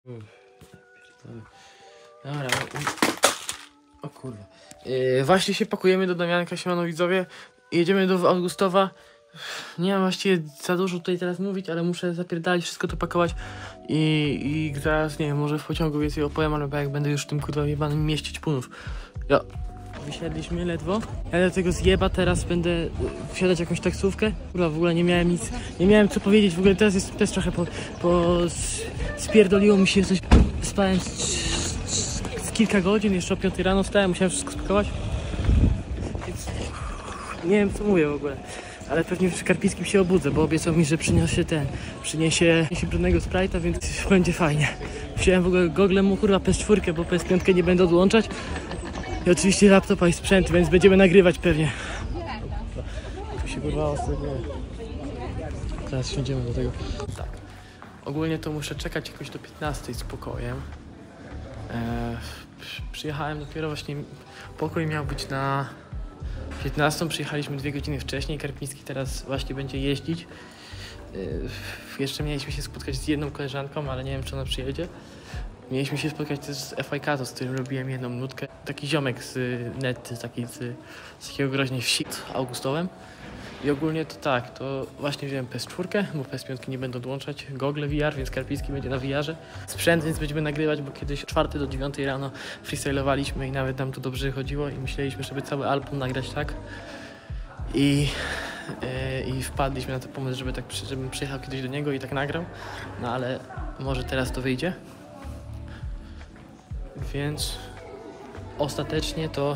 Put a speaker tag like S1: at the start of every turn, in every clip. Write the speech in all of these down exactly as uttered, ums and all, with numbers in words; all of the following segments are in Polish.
S1: Dobra, o, o kurwa. Yy, właśnie się pakujemy do Damianka, siemano widzowie. Jedziemy do Augustowa. Nie mam właściwie za dużo tutaj teraz mówić, ale muszę zapierdalić, wszystko to pakować. I, i zaraz, nie wiem, może w pociągu więcej opowiem, ale jak będę już w tym kurwa jebanym mieście ćpunów. Ja. Wysiedliśmy ledwo. Ja do tego zjeba teraz będę wsiadać jakąś taksówkę. Kurwa, w ogóle nie miałem nic, nie miałem co powiedzieć. W ogóle teraz jest też trochę po, po spierdoliło mi się coś. Spałem z, z, z kilka godzin, jeszcze o piątej rano wstałem, musiałem wszystko spakować. Więc nie wiem co mówię w ogóle. Ale pewnie w Karpińskim się obudzę, bo obiecał mi, że przyniesie ten, przyniesie, przyniesie brudnego Sprite'a, więc będzie fajnie. Wziąłem w ogóle gogle mu kurwa P S cztery, bo P S pięć nie będę odłączać. I oczywiście laptopa i sprzęt, więc będziemy nagrywać pewnie. Tu się kurwa ostro. Teraz siądziemy do tego. Tak. Ogólnie to muszę czekać jakoś do piętnastej z pokojem. Eee, przyjechałem dopiero właśnie, pokój miał być na piętnastą, przyjechaliśmy dwie godziny wcześniej. Karpiński teraz właśnie będzie jeździć. Eee, jeszcze mieliśmy się spotkać z jedną koleżanką, ale nie wiem czy ona przyjedzie. Mieliśmy się spotkać też z F I K, z którym robiłem jedną nutkę. Taki ziomek z net, taki z, z takiego groźnej wsi, z Augustowem. I ogólnie to tak, to właśnie wziąłem P S cztery, bo P S pięć nie będę odłączać. Gogle V R, więc Karpiński będzie na V R-ze. Sprzęt, więc będziemy nagrywać, bo kiedyś od czwartej do dziewiątej rano freestylowaliśmy i nawet nam to dobrze chodziło i myśleliśmy, żeby cały album nagrać tak. I, yy, i wpadliśmy na ten pomysł, żeby tak, żebym przyjechał kiedyś do niego i tak nagrał. No ale może teraz to wyjdzie. Więc ostatecznie to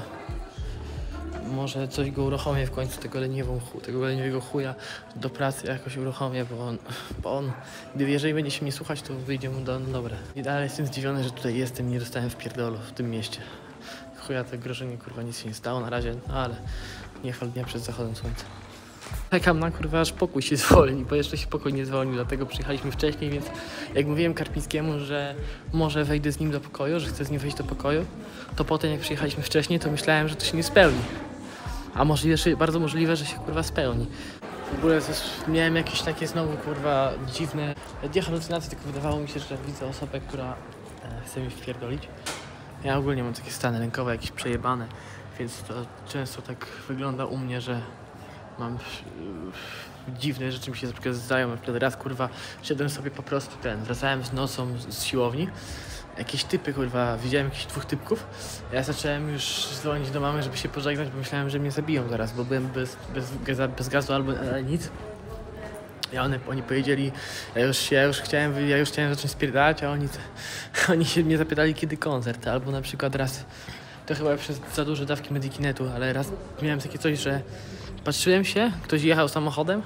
S1: może coś go uruchomię w końcu, tego leniwą, tego leniwego chuja do pracy jakoś uruchomię, bo on, bo on jeżeli będzie się mnie słuchać, to wyjdzie mu do no dobra. I dalej jestem zdziwiony, że tutaj jestem i nie dostałem w pierdolu w tym mieście. Chuja, to grożenie kurwa nic się nie stało na razie, no ale nie chwal dnia przed zachodem słońca. Czekam na kurwa aż pokój się zwolni, bo jeszcze się pokój nie zwolnił, dlatego przyjechaliśmy wcześniej, więc jak mówiłem Karpińskiemu, że może wejdę z nim do pokoju, że chcę z nim wejść do pokoju, to potem jak przyjechaliśmy wcześniej, to myślałem, że to się nie spełni. A możliwe, bardzo możliwe, że się kurwa spełni. W ogóle miałem jakieś takie znowu kurwa dziwne, nie halucynacje, tylko wydawało mi się, że widzę osobę, która e, chce mi wpierdolić. Ja ogólnie mam takie stany rękowe jakieś przejebane, więc to często tak wygląda u mnie, że mam yy, dziwne rzeczy mi się na przykład zdają. Wtedy raz kurwa szedłem sobie po prostu ten, wracałem z nocą z, z siłowni. Jakieś typy kurwa, widziałem jakichś dwóch typków. Ja zacząłem już dzwonić do mamy, żeby się pożegnać, bo myślałem, że mnie zabiją zaraz, bo byłem bez, bez, bez, bez gazu albo e, nic. I one, oni powiedzieli, ja już, ja już chciałem, ja już chciałem zacząć spierdalać, a oni, oni się mnie zapytali kiedy koncert, albo na przykład raz, to chyba przez za duże dawki Medikinetu, ale raz miałem takie coś, że patrzyłem się, ktoś jechał samochodem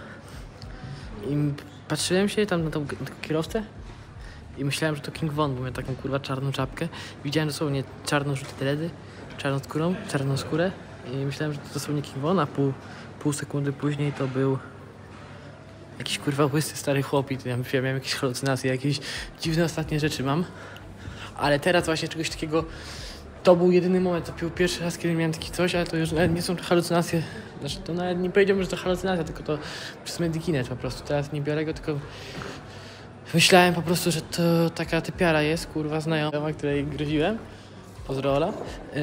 S1: i patrzyłem się tam na tą kierowcę i myślałem, że to King Von, bo miał taką kurwa czarną czapkę. Widziałem dosłownie czarną żółte dredy, czarną skórą, czarną skórę i myślałem, że to dosłownie King Von, a pół, pół sekundy później to był jakiś kurwa łysy stary chłopik. Ja miałem jakieś halucynacje, jakieś dziwne ostatnie rzeczy mam. Ale teraz właśnie czegoś takiego, to był jedyny moment, to był pierwszy raz, kiedy miałem takie coś, ale to już nawet nie są halucynacje. Znaczy to nawet nie powiedziałbym, że to halucynacja, tylko to przez Medikinet po prostu. Teraz nie biorę go, tylko myślałem po prostu, że to taka typiara jest, kurwa znajoma, której groziłem. Pozdro Ola. Yy,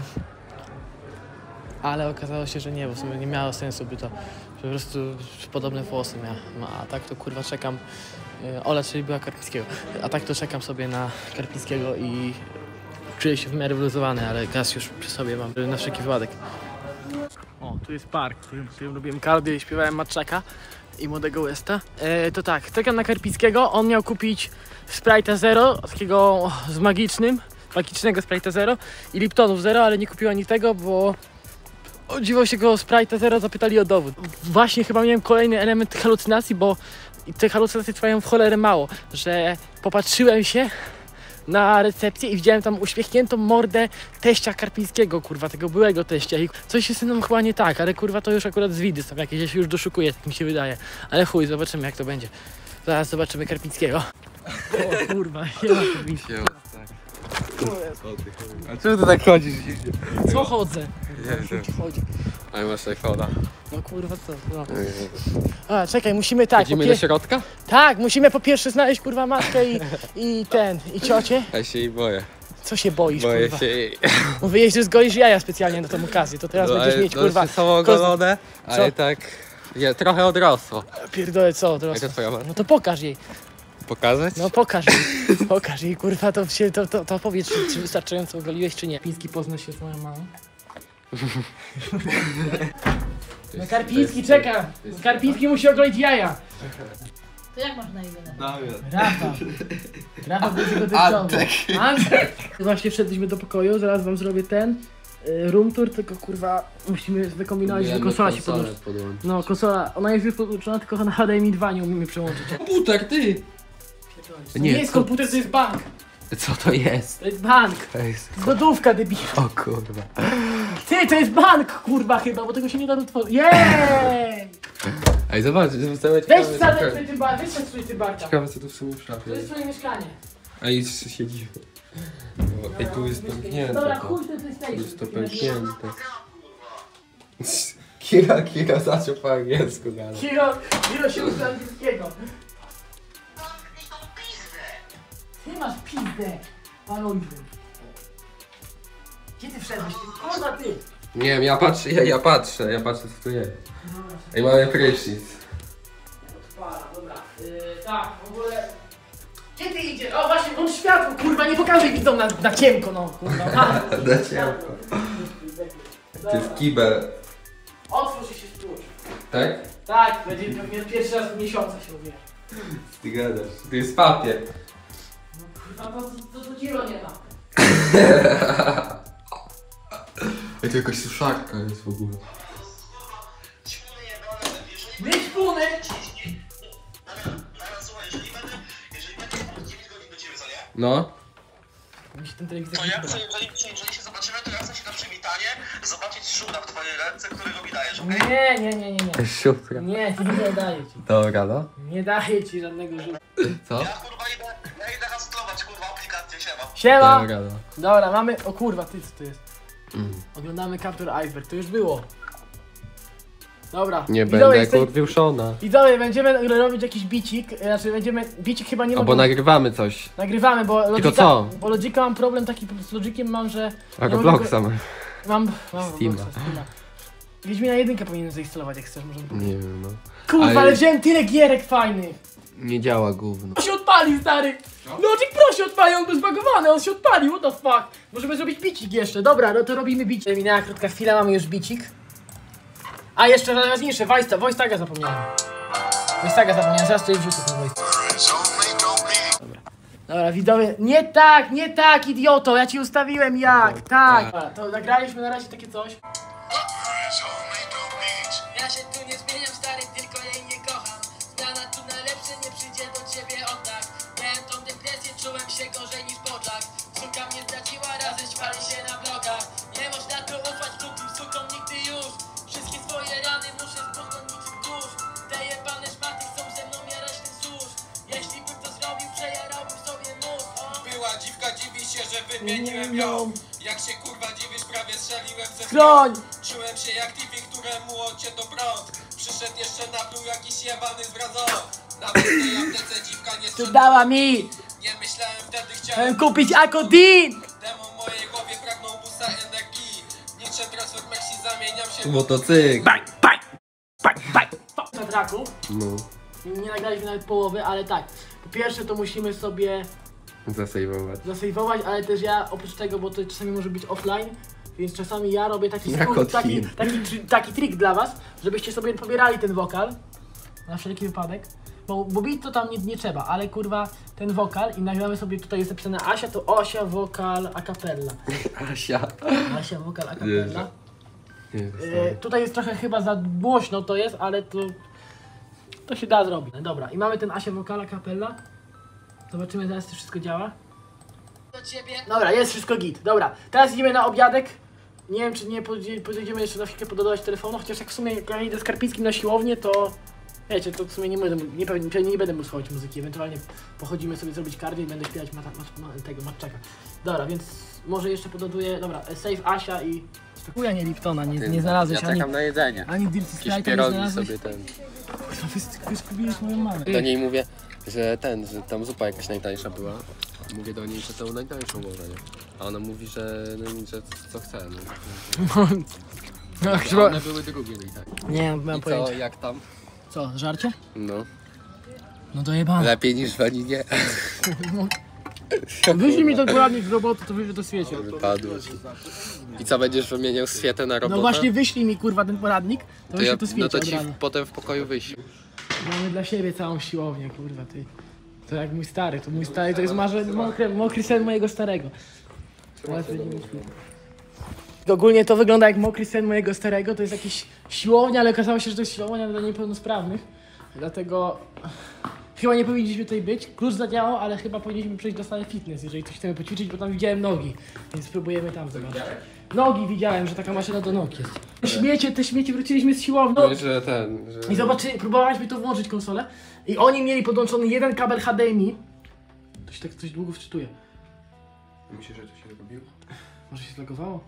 S1: ale okazało się, że nie, bo w sumie nie miało sensu, by to po prostu podobne włosy miała. No, a tak to kurwa czekam. Yy, Ola, czyli była Karpińskiego. A tak to czekam sobie na Karpińskiego i czuję się w miarę wyluzowany, ale gaz już przy sobie mam na wszelki wypadek. O, tu jest park, w którym, w którym robiłem cardio i śpiewałem Matczaka i Młodego Westa. E, to tak, czekam na Karpińskiego, on miał kupić Sprite'a Zero, takiego z magicznym, magicznego Sprite'a Zero i Liptonów Zero, ale nie kupił ani tego, bo o dziwo się go Sprite'a Zero zapytali o dowód. Właśnie chyba miałem kolejny element tych halucynacji, bo te halucynacje trwają w cholerę mało, że popatrzyłem się na recepcję i widziałem tam uśmiechniętą mordę teścia Karpińskiego, kurwa, tego byłego teścia i coś się z tym chyba nie tak, ale kurwa to już akurat z widy są jakieś, ja się już doszukuję, tak mi się wydaje, ale chuj, zobaczymy jak to będzie. Zaraz zobaczymy Karpińskiego. O kurwa, siema Karpiński.
S2: A czemu ty tak chodzisz?
S1: Co chodzę?
S2: Nie wiem.
S1: Chodzi.
S2: Ale masz iPhone'a.
S1: No kurwa co? No. A, czekaj, musimy tak.
S2: Idziemy
S1: po
S2: do
S1: pier...
S2: środka?
S1: Tak, musimy po pierwsze znaleźć kurwa matkę i, i ten, i ciocię.
S2: Ja się jej boję.
S1: Co się boisz,
S2: Boję
S1: kurwa?
S2: się jej.
S1: Mówiłeś, że zgolisz jaja specjalnie na tą okazję, to teraz
S2: No,
S1: będziesz
S2: ale
S1: mieć
S2: to
S1: kurwa.
S2: się są ogolone, ale tak je, trochę odrosło.
S1: Pierdolę co, teraz.
S2: Jaka twoja ma?
S1: No to pokaż jej.
S2: Pokazać?
S1: No pokaż jej. Pokaż jej, kurwa, to, się, to, to, to powiedz, czy, czy wystarczająco ogoliłeś, czy nie. Piński pozna się z moją mamą. No Karpiński czeka. Karpiński musi ogolić jaja. To jak masz na imię? Rafa. Rafa będzie go testował.
S2: Antek.
S1: Antek. Właśnie wszedliśmy do pokoju, zaraz wam zrobię ten y, room tour, tylko kurwa musimy wykombinować, że konsola się podłączy. No konsola, ona jest już podłączona, tylko na H D M I dwa nie umiemy przełączyć.
S2: Komputer, ty!
S1: To nie, nie jest komputer, to jest bank.
S2: Co to jest?
S1: To jest bank.
S2: To jest...
S1: Zgodówka, debil.
S2: O kurwa.
S1: Ty, to jest bank, kurwa chyba, bo tego się nie da otworzyć. Jej!
S2: Ej, zobacz, zobacz.
S1: Weź zadaj sobie tym barkiem, weź sobie tym barka.
S2: Ciekawe co tu w sumie w szafie
S1: To jest
S2: jest.
S1: twoje mieszkanie.
S2: Ej, siedzi. Ej, tu jest pęknięte.
S1: Dobra,
S2: to.
S1: chuj ten
S2: Tu
S1: PlayStation.
S2: jest to pęknięte. Kira, Kira zaczął po angielsku gadać.
S1: Kiro, Kiro się uczy angielskiego. Ty masz pizdę, panujmy. Gdzie ty wszedłeś? Ty, kurwa ty!
S2: Nie wiem, ja patrzę, ja, ja patrzę, ja patrzę co tu jest. Ej, mamy prysznic.
S1: Odpala, dobra. Yy, tak, w ogóle... Gdzie ty idziesz? O właśnie, włącz światło, kurwa, nie pokażę widzom na, na ciemko, no, kurwa.
S2: Na ciemko. To jest kibel.
S1: Otwórz i się stłucz.
S2: Tak?
S1: Tak, będzie pewnie pierwszy raz w miesiącu się uwie.
S2: Ty gadasz. To jest papier.
S1: No kurwa, to, to, to Kiro nie ma.
S2: Ej, to jakaś suszarka jest w ogóle.
S1: My szpuny!
S2: No.
S1: Mi się ten telewizor
S3: To
S1: nie
S3: ja
S1: podoba.
S3: chcę, jeżeli, jeżeli się zobaczymy, to ja chcę się na przywitanie zobaczyć szura w twojej ręce, którego mi dajesz, okej?
S1: Nie, nie, nie, nie, nie.
S2: Szufra.
S1: Nie, nie daję ci.
S2: Dobra, no.
S1: Nie daję ci żadnego rzutu.
S2: Co?
S3: Ja kurwa idę, ja idę hastlować kurwa aplikację, siema.
S1: Siema!
S2: Dobra, no.
S1: Dobra, mamy... O kurwa, ty co to jest?
S2: Mm.
S1: Oglądamy Capture Iceberg, to już było. Dobra.
S2: Nie
S1: Widzowie,
S2: będę
S1: jesteś-
S2: kurwiuszona.
S1: Widzowie, będziemy robić jakiś bicik, znaczy będziemy... Bicik chyba nie
S2: Albo
S1: mogę...
S2: nagrywamy coś.
S1: Nagrywamy, bo Logika...
S2: co?
S1: Bo Logika mam problem taki, z Logikiem mam, że...
S2: A
S1: nie mogę
S2: Robloxa
S1: go-
S2: mamy.
S1: Mam... mam
S2: Steama.
S1: Robloxa, Steama. Wiedźmina jedynkę powinienem zainstalować, jak chcesz, możemy...
S2: Nie wiem, no.
S1: Kurwa, ale...
S2: Ale-
S1: wziąłem tyle gierek fajnych!
S2: Nie działa gówno.
S1: On się odpalił, stary! Logic Pro się odpalił, on był zbagowany, on się odpalił, what the fuck? Możemy zrobić bicik jeszcze, dobra, no to robimy bicik. Minęła krótka chwila, mamy już bicik. A jeszcze najważniejsze, Voice Voice Taga zapomniałem. Voice Taga zapomniałem, zaraz tutaj wrzucę ten Voice. Dobra. Dobra, widzowie, nie tak, nie tak, idioto, ja ci ustawiłem jak, tak. Dobra, to nagraliśmy na razie takie coś. Ja się tu nie zmieniam, stary, tylko jej nie kocham. Zmiana tu na lepsze nie przyjdzie do ciebie od tak. Miałem tą depresję, czułem się gorzej niż poczak. Suka mnie zdradziła, razem ćwali się na blogach. Nie można tu ufać drugim sukom nigdy już. Wszystkie swoje rany muszę spłonąć niczym kurz. Te jebane szmaty chcą ze mną jarać ten susz. Jeśli bym to zrobił, przejarałbym sobie mózg.
S4: Była dziwka, dziwi się, że wymieniłem ją. Jak się kurwa dziwisz, prawie strzeliłem ze
S1: Chroń!
S4: Czułem się jak Tiffy, któremu odcięto prąd. Przyszedł jeszcze na dół jakiś jebany z Brazo. Nawet w tej aptece dziwka nie
S1: Tu dała mi!
S4: Nie myślałem wtedy,
S1: Chciałem
S4: chciałem
S1: kupić Akodin!
S4: Demon w mojej głowie pragnął busa energii. Niczym transformacji zamieniam się w
S2: Motocykl.
S1: Na traku.
S2: No.
S1: Nie nagraliśmy nawet połowy, ale tak. Po pierwsze to musimy sobie
S2: Zasejwować.
S1: zasejwować, ale też ja oprócz tego, bo to czasami może być offline, więc czasami ja robię taki,
S2: Jak
S1: skrót,
S2: od
S1: taki,
S2: Chin.
S1: taki, taki, taki trik dla was, żebyście sobie pobierali ten wokal. Na wszelki wypadek. Bo, bo beat to tam nie, nie trzeba, ale kurwa ten wokal i nagramy sobie, tutaj jest napisane Asia, to Osia, wokal, a cappella.
S2: Asia.
S1: Asia, wokal, a cappella.
S2: Jezu.
S1: E, tutaj jest trochę chyba za głośno to jest, ale to, to się da zrobić. Dobra, i mamy ten Asia wokala, kapella. Zobaczymy zaraz, czy wszystko działa. Dobra, jest wszystko git. Dobra, teraz idziemy na obiadek. Nie wiem, czy nie podejdziemy jeszcze na chwilkę pododawać telefonu, chociaż jak w sumie jak ja idę z Karpińskim na siłownię, to Wiecie, to w sumie nie będę, nie, pewnie, pewnie nie będę mógł słuchać muzyki, ewentualnie pochodzimy sobie zrobić kardio i będę śpiewać mata, mat, ma, tego matczaka. Dobra, więc może jeszcze pododuję, dobra, save Asia i... Chuja nie Liptona, nie, nie znalazłeś
S2: Ja
S1: ani...
S2: czekam na jedzenie.
S1: Ani Dirty
S2: Jakieś
S1: Sprite'a nie
S2: pierogi
S1: znalazłeś?
S2: sobie ten.
S1: Kurwa, wy- wyskubiłeś moją mamę.
S2: Do niej mówię, że ten, że tam zupa jakaś najtańsza była. Mówię do niej, że tą najtańszą może, nie? A ona mówi, że, no, że co chce, no.
S1: No,
S2: A
S1: chyba...
S2: one były drugie i tak.
S1: Nie mam
S2: I co,
S1: pojęcia.
S2: jak tam?
S1: Co, żarcie?
S2: No.
S1: No to jebane.
S2: Lepiej niż w Waninie.
S1: Wyślij mi ten poradnik z roboty, to wyjdzie do świecie.
S2: Wypadło ci. I co, będziesz wymieniał świetę na robotę?
S1: No właśnie wyślij mi kurwa ten poradnik, to,
S2: to
S1: wyjdzie
S2: ja,
S1: do
S2: no
S1: świecie
S2: to
S1: od
S2: ci
S1: razu.
S2: w, potem w pokoju wyjść.
S1: Mamy dla siebie całą siłownię, kurwa, ty. To jak mój stary, to mój stary to jest marze, mokry, mokry sen mojego starego. Teraz będziemy szli. Ogólnie to wygląda jak mokry sen mojego starego, to jest jakiś siłownia, ale okazało się, że to jest siłownia dla niepełnosprawnych. Dlatego chyba nie powinniśmy tutaj być. Klucz zadziałał, ale chyba powinniśmy przejść do sali fitness, jeżeli coś chcemy poćwiczyć, bo tam widziałem nogi, więc spróbujemy tam zobaczyć. Nogi widziałem, że taka maszyna do nóg jest. Te śmiecie, te śmiecie wróciliśmy z siłowni. No.
S2: Że ten, że...
S1: I zobaczyli, próbowaliśmy to włączyć konsolę i oni mieli podłączony jeden kabel H D M I. To się tak coś długo wczytuje.
S2: Myślisz, że to się robiło?
S1: Może się zlogowało?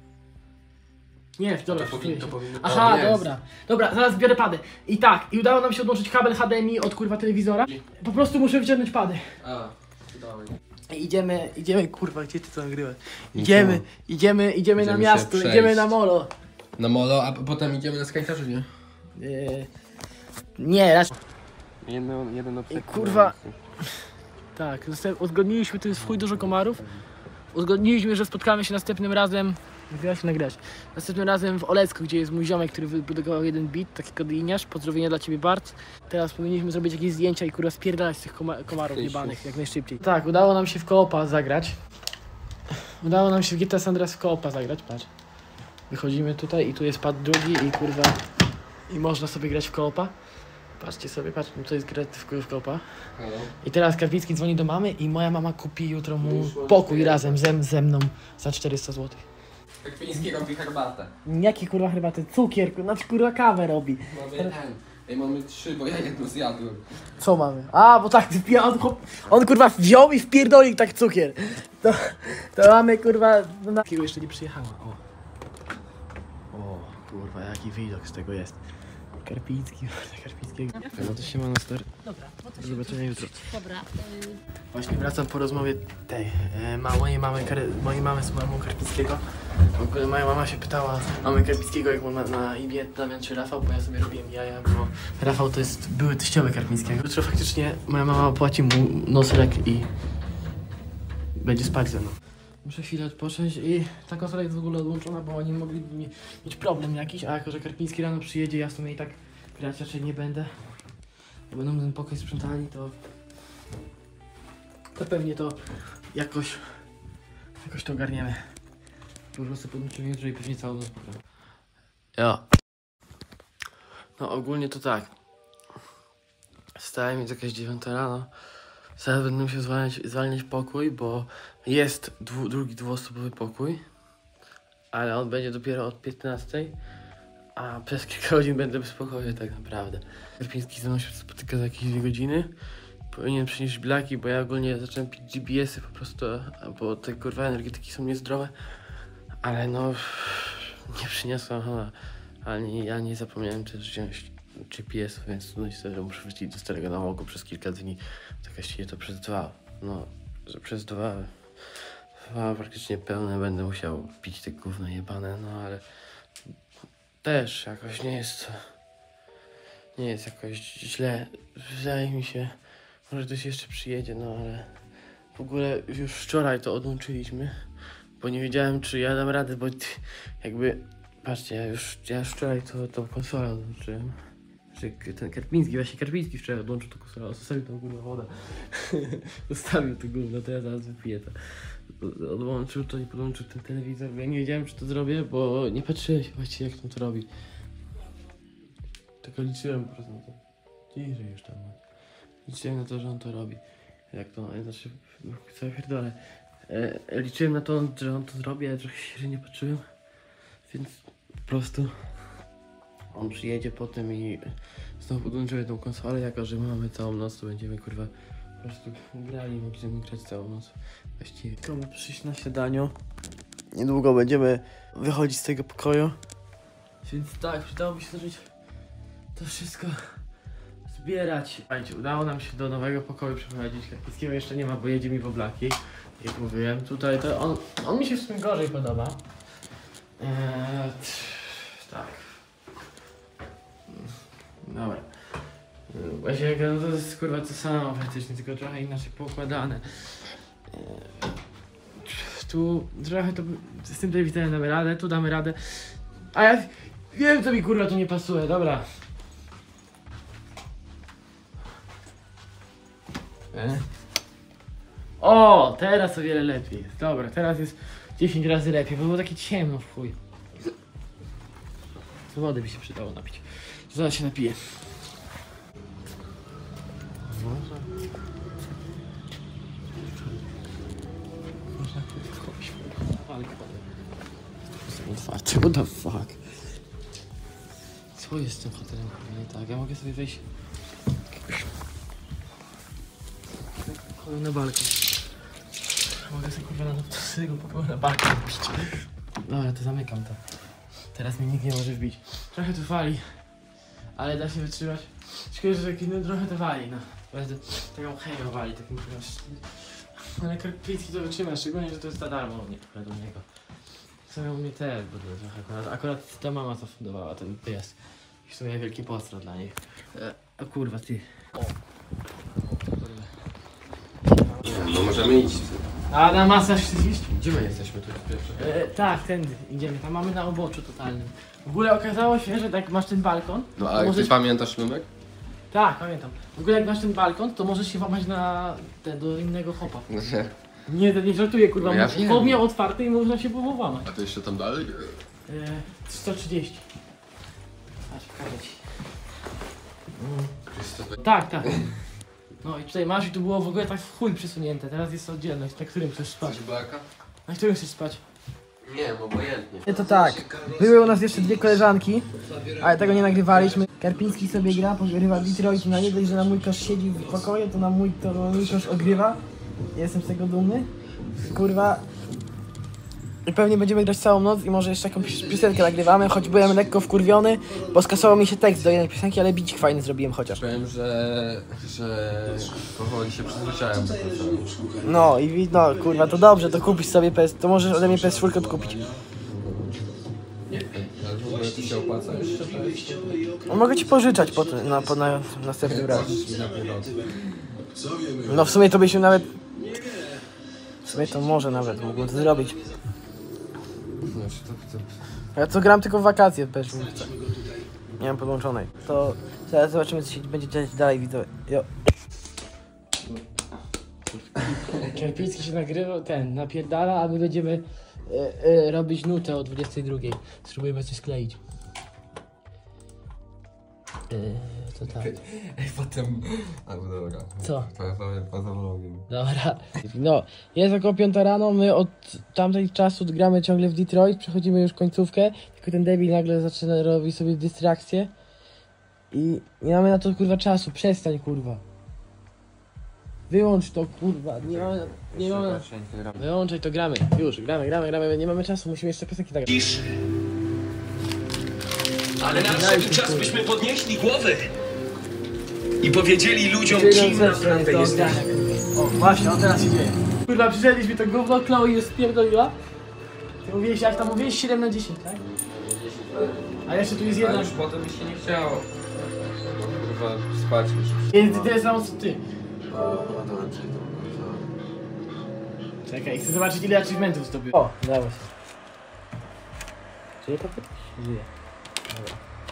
S1: Nie, dobra,
S2: To
S1: wczytuje
S2: powinno-
S1: się.
S2: to powinno-
S1: Aha,
S2: o, jest.
S1: dobra. Dobra, zaraz biorę pady. I tak, i udało nam się odłączyć kabel H D M I od kurwa telewizora. Po prostu muszę wyciągnąć pady.
S2: A, dawaj.
S1: I idziemy, idziemy, kurwa, gdzie ty to nagrywasz? Idziemy, idziemy, idziemy na
S2: Idziemy
S1: miasto,
S2: się
S1: idziemy
S2: przejść.
S1: na molo.
S2: Na molo, a p- potem idziemy na skańczarzy, nie?
S1: Yy, nie, raczej.
S2: Jedno, jeden
S1: I kurwa- Tak, następ- uzgodniliśmy, tu jest w chuj dużo komarów. Uzgodniliśmy, że spotkamy się następnym razem. Mówiła się nagrać. Następnym razem w Olecku, gdzie jest mój ziomek, który wybudował jeden beat, taki kodyjniarz. Pozdrowienia dla ciebie, Bart. Teraz powinniśmy zrobić jakieś zdjęcia i kurwa spierdalać z tych koma- komarów jebanych jak najszybciej. Tak, udało nam się w koopa zagrać. Udało nam się w G T A San Andreas w koopa zagrać, patrz. Wychodzimy tutaj i tu jest pad drugi i kurwa... I można sobie grać w koopa. Patrzcie sobie, patrz, to jest gra w, w koopa.
S2: Halo?
S1: I teraz Karpicki dzwoni do mamy i moja mama kupi jutro mu pokój razem ze, ze mną za czterysta złotych.
S2: Karpiński robi herbatę.
S1: Jaki kurwa herbaty? Cukier, znaczy kurwa kawę robi.
S2: Mamy ten. Ej, mamy trzy, bo ja jedno zjadłem.
S1: Co mamy? A, bo tak wypija, on, chłop- on kurwa wziął i wpierdolił tak cukier. To, to mamy kurwa... No, na... jeszcze nie przyjechała, o. O, kurwa, jaki widok z tego jest. Karpicki, Karpickiego. No to się ma na stary.
S5: Dobra, bo to
S1: Do
S5: się
S1: zobaczenia jutro.
S5: Dobra, y,
S1: Właśnie wracam po rozmowie tej, e, ma, mojej mamy, Kar- mojej mamy z mamą Karpickiego. W ogóle moja mama się pytała mamy Karpickiego, jak był na, na imię Damian czy Rafał, bo ja sobie robiłem jaja, bo Rafał to jest były teściowy Karpickiego. Jutro faktycznie moja mama opłaci mu nocleg i będzie spać ze mną. Muszę chwilę odpocząć i ta konsola jest w ogóle odłączona, bo oni mogli mi, mieć problem jakiś, a jako że Karpiński rano przyjedzie, ja w sumie i tak grać raczej nie będę. Jak będą ten pokój sprzątali, to to pewnie to jakoś jakoś to ogarniemy. Po prostu podłączymy jutro i pewnie całą noc pogram. Ja. No ogólnie to tak. Wstałem, jest jakaś dziewiąta rano. Zaraz będę musiał zwalniać, zwalniać pokój, bo jest dwu, drugi dwuosobowy pokój. Ale on będzie dopiero od piętnastej. A przez kilka godzin będę w spokoju tak naprawdę. Karpiński ze mną się spotyka za jakieś dwie godziny. Powinien przynieść blaki, bo ja ogólnie zacząłem pić G B S-y po prostu, bo te kurwa energetyki są niezdrowe. Ale no, nie przyniosłem, ha, ani ja nie zapomniałem też wziąć G P S-ów, więc no niestety muszę wrócić do starego nałogu przez kilka dni. Tak właściwie to przez dwa, no, że przez dwa, dwa praktycznie pełne będę musiał pić te gówno jebane, no ale też jakoś nie jest, nie jest jakoś źle, wydaje mi się. Może ktoś jeszcze przyjedzie, no ale w ogóle już wczoraj to odłączyliśmy, bo nie wiedziałem, czy ja dam radę, bo ty, jakby, patrzcie, ja już, ja już wczoraj to, to konsolę odłączyłem. Że ten Karpiński, właśnie Karpiński wczoraj odłączył to konsolę, zostawił tą górną wodę. Zostawił to gówno, to ja zaraz wypiję to. Odłączył to i podłączył ten telewizor, bo ja nie wiedziałem, czy to zrobię, bo nie patrzyłem się właściwie, jak on to robi. Tylko liczyłem po prostu na to. Ciszej już tam. Liczyłem na to, że on to robi. Jak to, znaczy, co ja pierdolę. E, liczyłem na to, że on to zrobi, ale trochę się nie patrzyłem. Więc po prostu on przyjedzie potem i znowu podłączymy tą konsolę, jako że mamy całą noc, to będziemy kurwa po prostu grali, mogliśmy grać całą noc. Właściwie komu przyjść na śniadaniu. Niedługo będziemy wychodzić z tego pokoju. Więc tak, przydałoby się zacząć to wszystko zbierać. Słuchajcie, udało nam się do nowego pokoju przeprowadzić. Karpickiego jeszcze nie ma, bo jedzie mi w oblaki. Jak mówiłem, tutaj to on, on mi się w sumie gorzej podoba. Eee, tak. Dobra. Właśnie no to jest kurwa to samo praktycznie, tylko trochę inaczej poukładane. Eee, tu trochę to z tym Davidem damy radę, tu damy radę. A ja wiem, co mi kurwa tu nie pasuje, dobra. E? O, teraz o wiele lepiej. Dobra, teraz jest dziesięć razy lepiej, bo było takie ciemno w chuj. Z wody by się przydało napić. Zaraz się napiję. Można? Można kogoś walkę. Jestem otwarty, what the fuck? Co jest z tym hotelem? Nie tak, ja mogę sobie wejść na balkon. Mogę sobie kurwa na tego pokoju na balkon wbić. Dobra, to zamykam to. Teraz mnie nikt nie może wbić. Trochę tu fali, ale da się wytrzymać. Szkoda, że taki, no trochę to wali, no. Będę taką chemią wali, takim kurwa. Ale Karpicki to wytrzyma, szczególnie, że to jest za darmo u mnie, do niego. Są u mnie też, bo to trochę akurat, akurat ta mama zafundowała ten pies. I w sumie wielki pozdro dla niej. E, o kurwa, ty. O.
S2: No możemy iść.
S1: A na masaż chcesz iść?
S2: Gdzie my jesteśmy tu pierwszy?
S1: E, tak, tędy idziemy, tam mamy na oboczu totalnym. W ogóle okazało się, że tak masz ten balkon.
S2: No
S1: to
S2: ale
S1: możesz...
S2: ty pamiętasz numer?
S1: Tak, pamiętam. W ogóle jak masz ten balkon, to możesz się włamać na ten, do innego chopa.
S2: No nie.
S1: Nie, nie żartuję, kurwa.
S2: No ja
S1: Chłop
S2: wiem.
S1: miał otwarty i można się było włamać.
S2: A to jeszcze tam dalej?
S1: E, sto trzydzieści. Patrz, pokażę ci. Mm. Tak, tak. No i tutaj masz i tu było w ogóle tak w chuj przesunięte. Teraz jest oddzielność. Na którym chcesz spać?
S2: Blaka?
S1: Na którym chcesz spać?
S2: Nie, no obojętnie.
S1: To tak, były u nas jeszcze dwie koleżanki, ale tego nie nagrywaliśmy. Karpiński sobie gra, pogrywa Detroit, na nie dość, że na mój kosz siedzi w pokoju, to na mój, to na mój kosz ogrywa. Jestem z tego dumny. Kurwa. I pewnie będziemy grać całą noc i może jeszcze jakąś piosenkę nagrywamy, choć byłem lekko wkurwiony, bo skasował mi się tekst do jednej piosenki, ale bicik fajny zrobiłem chociaż.
S2: Powiem, że... że... powoli się przyzwyczaiłem do tego.
S1: No i wi- no kurwa, to dobrze, to kupisz sobie P S, to możesz ode mnie P S cztery odkupić.
S2: Nie wiem, ale w ogóle to się opłaca jeszcze?
S1: No, mogę ci pożyczać po, na, po na, następnym razem. No w sumie to byśmy nawet... W sumie to może nawet mógłbym to zrobić. Ja co gram tylko w wakacje też nie chcę. Nie mam podłączonej. To zaraz zobaczymy, co się będzie dziać dalej, widzowie. Jo. Karpicki się nagrywa, ten, napierdala, a my będziemy e, e, robić nutę o dwudziestej drugiej. Spróbujemy coś skleić. E, to tak.
S2: Ej, potem... Albo dobra.
S1: Co?
S2: Poza vlogiem.
S1: Dobra. No, jest około piąta rano, my od tamtej czasu gramy ciągle w Detroit, przechodzimy już końcówkę, tylko ten debil nagle zaczyna robić sobie dystrakcję i nie mamy na to kurwa czasu, przestań kurwa. Wyłącz to kurwa, nie mamy, nie mamy... Wyłączaj to, gramy, już, gramy, gramy, gramy, nie mamy czasu, musimy jeszcze piosenki nagrać.
S5: Ale nadszedł czas, byśmy podnieśli głowy i powiedzieli ludziom, kim naprawdę jesteśmy.
S1: O, właśnie, on teraz się dzieje. Kurwa, przyszedliśmy to gówno, Chloe jest spierdoliła. Ty mówiłeś, jak tam mówiłeś? siedem na dziesięć, tak? A jeszcze tu jest jedna.
S2: Ale już potem mi się nie chciało. Kurwa, spać już.
S1: Jest tyle samo co ty. Czekaj, chcę zobaczyć, ile achievementów zdobył. O, udało się. Żyje to? Żyje. Dobra.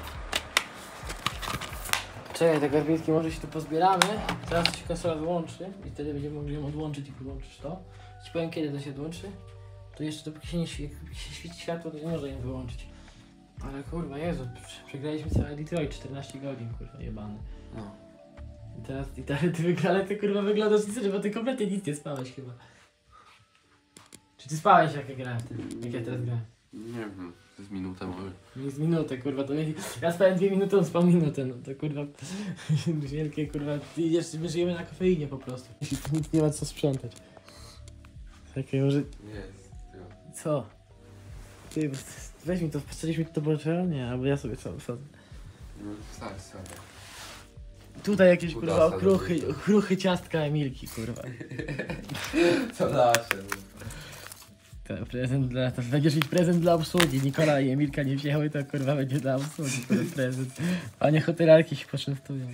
S1: Czekaj, te Karpicki, może się tu pozbieramy. Teraz się konsola wyłączy i wtedy będziemy mogli ją odłączyć i wyłączyć to. Ci powiem, kiedy to się odłączy. To jeszcze dopóki się nie świeci, się świeci światło, to nie może ją wyłączyć. Ale kurwa, Jezu, przegraliśmy cały Detroit, czternaście godzin, kurwa, jebany.
S2: No.
S1: I teraz, i teraz ty wygra, ale ty kurwa wyglądasz nic, bo ty kompletnie nic nie spałeś chyba. Czy ty spałeś jak ja grałem w tym, jak ja teraz grałem?
S2: Nie wiem. Z minutę może.
S1: Nie z minutę, kurwa, to nie... Ja spałem dwie minuty, on spał minutę, no to kurwa... Wielkie, kurwa, jeszcze my żyjemy na kofeinie po prostu. Nic nie ma co sprzątać. Takiego, że...
S2: Jest.
S1: Co? Ty, weź mi to, posadziliśmy mi to boczero? Nie, albo ja sobie sam wsadzę.
S2: No wsadź sobie.
S1: Tutaj jakieś, kurwa,
S2: Kudasa
S1: okruchy,
S2: do
S1: okruchy ciastka Emilki, kurwa.
S2: Co nasze?
S1: To prezent dla... To będziesz mieć prezent dla obsługi. Nikola i Emilka nie wzięły, to kurwa będzie dla obsługi ten prezent. Panie hotelarki się poczęstują.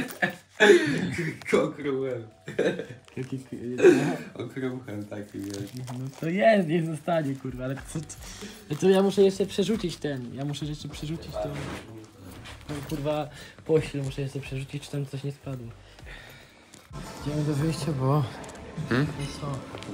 S2: Okrułem.
S1: Jaki...
S2: Okruchem taki, wiesz.
S1: No to jest, niech zostanie, kurwa, ale co, co, to ja muszę jeszcze przerzucić ten, ja muszę jeszcze przerzucić to, to kurwa, pośle muszę jeszcze przerzucić, czy tam coś nie spadło. Idziemy do wyjścia, bo...
S2: Hmm?
S1: No co?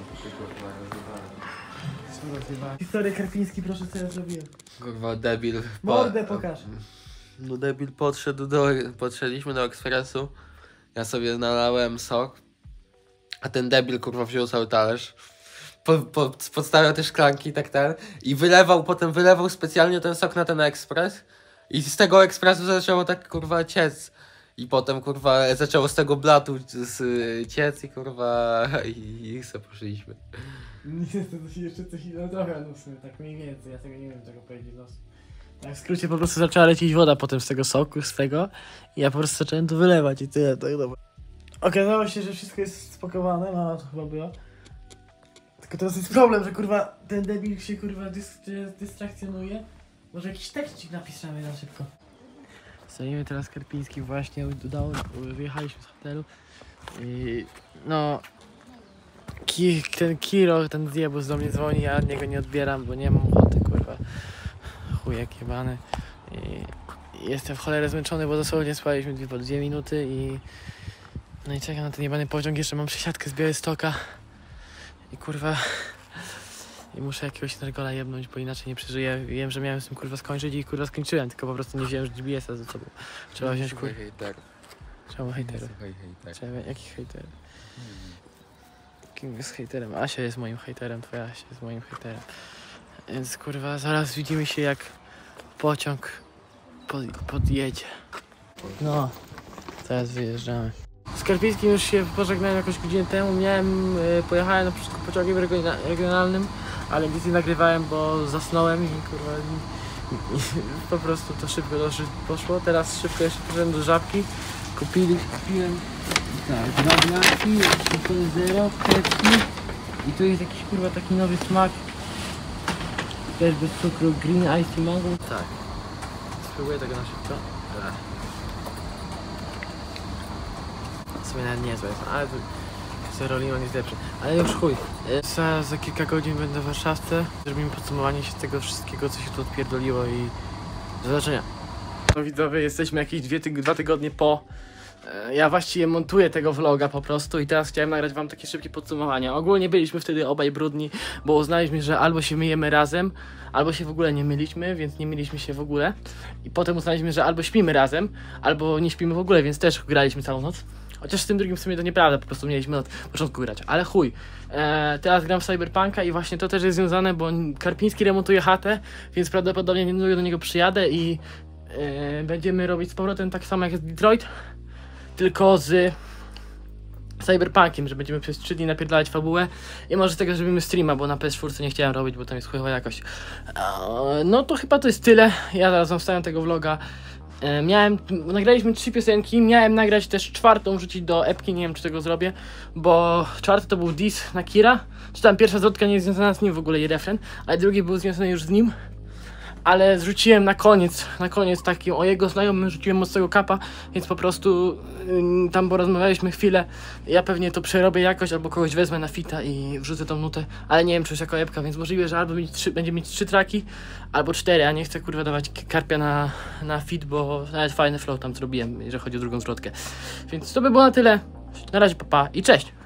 S1: Co rozrywałem? Historię Karpiński, proszę, co ja zrobiłem.
S2: Kurwa, debil.
S1: Mordę pokaż.
S2: No debil podszedł do... Podszedliśmy do ekspresu. Ja sobie nalałem sok. A ten debil kurwa wziął cały talerz. Po, po, podstawiał te szklanki tak ten. I wylewał, potem wylewał specjalnie ten sok na ten ekspres. I z tego ekspresu zaczęło tak kurwa ciec. I potem kurwa zaczęło z tego blatu z, ciec i kurwa i, i sobie poszliśmy.
S1: Niestety to się jeszcze coś innego trochę, no w sumie tak mniej więcej, ja tego nie wiem czego powiedzieć los. Tak w skrócie po prostu zaczęła lecieć woda potem z tego soku, z tego i ja po prostu zacząłem to wylewać i tyle, tak dobra. Okazało się, że wszystko jest spakowane, mama to chyba była. Tylko teraz jest problem, że kurwa ten debil się kurwa dys dystrakcjonuje. Może jakiś tekstik napiszemy na szybko. Stoimy teraz Karpiński właśnie, udało, wyjechaliśmy z hotelu i no... Ki, ten Kiro, ten zjebus do mnie dzwoni, ja od niego nie odbieram, bo nie mam ochoty, kurwa. Chujek jebany. I jestem w cholerę zmęczony, bo dosłownie spaliśmy dwie, po dwie minuty i... No i czekam na ten jebany pociąg, jeszcze mam przesiadkę z Białegostoka. I kurwa... I muszę jakiegoś nergola jebnąć, bo inaczej nie przeżyję. Wiem, że miałem z tym kurwa skończyć i kurwa skończyłem, tylko po prostu nie wziąłem G B S-a ze sobą. Trzeba wziąć kurwa... Trzeba hejterów. Trzeba... Jakich hejterów? King jest hejterem, Asia jest moim hejterem, twoja Asia jest moim hejterem. Więc kurwa, zaraz widzimy się jak pociąg pod, podjedzie. No, teraz wyjeżdżamy. Z Karpińskim już się pożegnałem jakąś godzinę temu, miałem, y, pojechałem na początku pociągiem regionalnym, ale nic nie nagrywałem, bo zasnąłem i kurwa, i, i, po prostu to szybko poszło. Teraz szybko jeszcze poszedłem do Żabki, kupili, kupiłem tak, dwa blaki, jeszcze zero, kredki i tu jest jakiś kurwa taki nowy smak, też bez cukru, green ice mango. Tak, spróbuję tego na szybko. Tak. W sumie nawet niezłe jest, ale zero limon jest lepszy, ale już chuj. Za, za kilka godzin będę w Warszawce, zrobimy podsumowanie się z tego wszystkiego, co się tu odpierdoliło i do zobaczenia. No widzowie, jesteśmy jakieś dwie tyg dwa tygodnie po. Ja właściwie montuję tego vloga po prostu i teraz chciałem nagrać wam takie szybkie podsumowania. Ogólnie byliśmy wtedy obaj brudni, bo uznaliśmy, że albo się myjemy razem, albo się w ogóle nie myliśmy, więc nie myliśmy się w ogóle. I potem uznaliśmy, że albo śpimy razem, albo nie śpimy w ogóle, więc też graliśmy całą noc. Chociaż z tym drugim w sumie to nieprawda, po prostu mieliśmy od początku grać, ale chuj. Eee, teraz gram w Cyberpunka i właśnie to też jest związane, bo Karpiński remontuje chatę, więc prawdopodobnie niedługo do niego przyjadę i e, będziemy robić z powrotem tak samo jak z Detroit, tylko z Cyberpunkiem, że będziemy przez trzy dni napierdalać fabułę i może z tego zrobimy streama, bo na P S cztery nie chciałem robić, bo tam jest chujowa jakość. Eee, no to chyba to jest tyle, ja zaraz wam wstawiam tego vloga. E, miałem, nagraliśmy trzy piosenki, miałem nagrać też czwartą, wrzucić do epki, nie wiem czy tego zrobię, bo czwarty to był diss na Kira, czy tam pierwsza zwrotka nie jest związana z nim w ogóle i refren, ale drugi był związany już z nim, ale zrzuciłem na koniec, na koniec takim o jego znajomym, rzuciłem mocnego kapa, więc po prostu yy, tam porozmawialiśmy chwilę, ja pewnie to przerobię jakoś, albo kogoś wezmę na fita i wrzucę tą nutę, ale nie wiem czy już jako epka, więc możliwe, że albo mieć trzy, będzie mieć trzy traki, albo cztery, a nie chcę kurwa dawać Karpia na, na fit, bo nawet fajny flow tam zrobiłem, jeżeli chodzi o drugą zwrotkę. Więc to by było na tyle, na razie pa, pa i cześć!